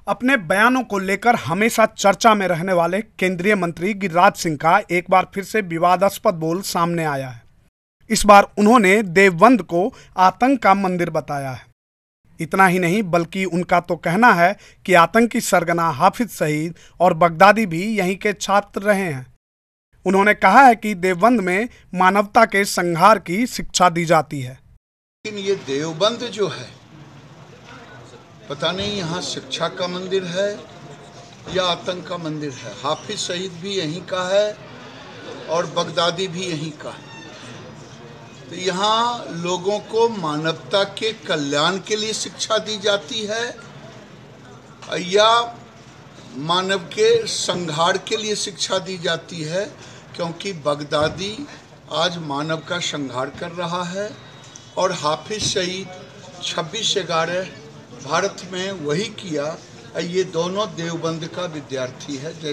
अपने बयानों को लेकर हमेशा चर्चा में रहने वाले केंद्रीय मंत्री गिरिराज सिंह का एक बार फिर से विवादास्पद बोल सामने आया है। इस बार उन्होंने देवबंद को आतंक का मंदिर बताया है। इतना ही नहीं बल्कि उनका तो कहना है कि आतंकी सरगना हाफिज सईद और बगदादी भी यहीं के छात्र रहे हैं। उन्होंने कहा है कि देवबंद में मानवता के संहार की शिक्षा दी जाती है। लेकिन ये देवबंद जो है, पता नहीं यहाँ शिक्षा का मंदिर है या आतंक का मंदिर है। हाफिज सईद भी यहीं का है और बगदादी भी यहीं का है। तो यहाँ लोगों को मानवता के कल्याण के लिए शिक्षा दी जाती है या मानव के संहार के लिए शिक्षा दी जाती है, क्योंकि बगदादी आज मानव का संहार कर रहा है और हाफिज सईद 26/11 भारत में वही किया। ये दोनों देवबंद का विद्यार्थी है।